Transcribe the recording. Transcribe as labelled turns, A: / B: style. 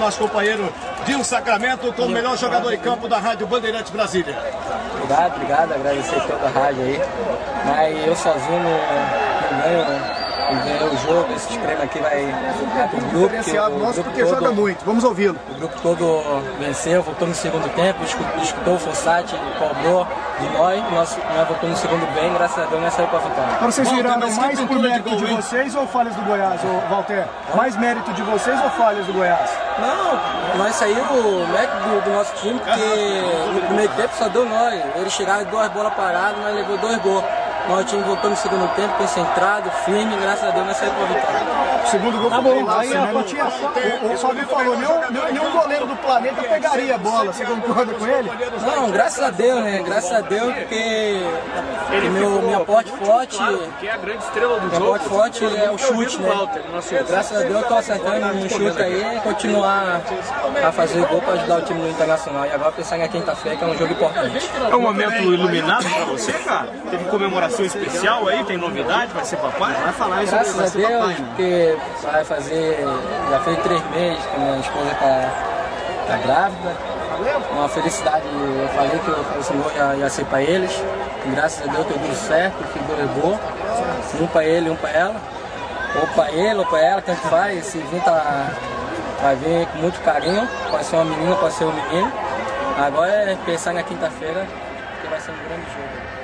A: nosso companheiro Dinho Sacramento, como melhor jogador em campo da Rádio Bandeirantes Brasília.
B: Obrigado, agradecer toda a rádio aí. Mas eu sozinho não ganho o jogo, esse prêmio aqui vai pro grupo.
C: Diferenciado nosso porque joga muito, vamos ouvi-lo.
B: O grupo todo venceu, voltou no segundo tempo, escutou o Fossati, cobrou de nós voltamos no segundo bem, graças a Deus nós saímos para a vitória.
C: Então vocês viraram mais por mérito de vocês ou falhas do Goiás, Walter? Mais mérito de vocês ou falhas do Goiás?
B: Não, nós saímos o mérito do nosso time, porque no primeiro tempo só deu nós. Eles chegaram 2 bolas paradas, nós levou 2 gols. Nós time voltou no segundo tempo, concentrado, firme, graças a Deus nós saímos para a vitória.
C: O segundo gol foi lá, aí o Fábio falou, nenhum goleiro do planeta pegaria a bola, você concorda com ele?
B: Não, graças a Deus, né? Graças a Deus, porque minha porte forte,
D: que é a grande estrela do
B: minha
D: jogo,
B: porte forte é o chute, né? Graças a Deus eu tô acertando um chute aí e continuar a fazer gol para ajudar o time no Internacional. E agora pensar na quinta-feira, que é um jogo importante.
D: É um momento iluminado para você, cara? Teve comemoração especial aí, tem novidade, vai ser papai? Vai falar isso.
B: Graças a Deus, porque vai fazer, já fez 3 meses que minha esposa tá grávida. Uma felicidade, eu falei que esse gol ia ser para eles. E graças a Deus deu tudo certo, fiz 2 gols. Um para ele, um para ela. Ou para ele, ou para ela, tanto faz. Esse vinho vai vir com muito carinho. Pode ser uma menina, pode ser um menino. Agora é pensar na quinta-feira, que vai ser um grande jogo.